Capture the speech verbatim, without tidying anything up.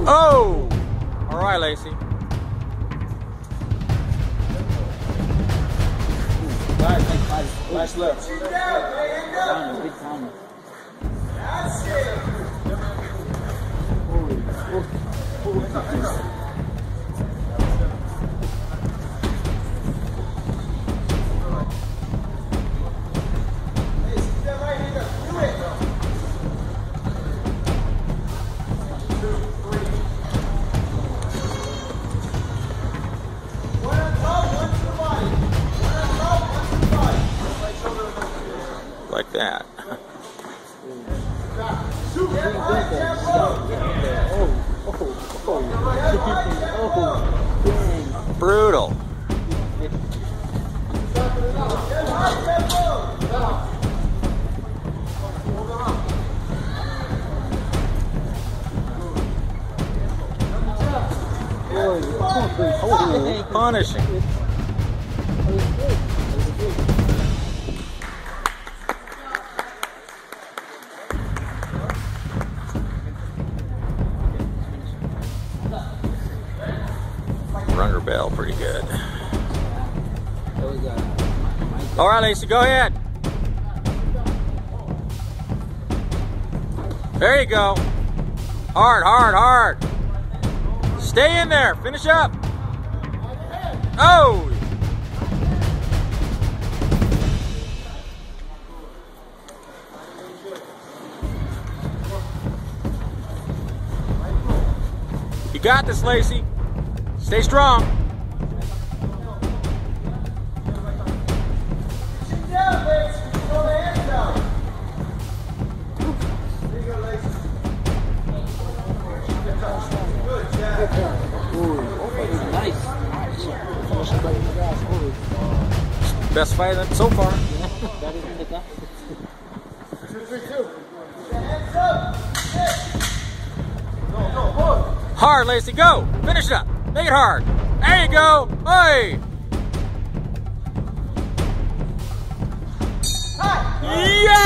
Oh! All right, Lacee. Nice, nice, nice, nice left. Counter, big counter. That's it. Like that. Brutal. Punishing. Rung her bell pretty good. All right, Lacee, go ahead. There you go. Hard, hard, hard. Stay in there. Finish up. Oh! You got this, Lacee. Stay strong. Best fight so far. Hard, Lacee, go! Finish it up. Make it hard. There you go. Hey! Yeah!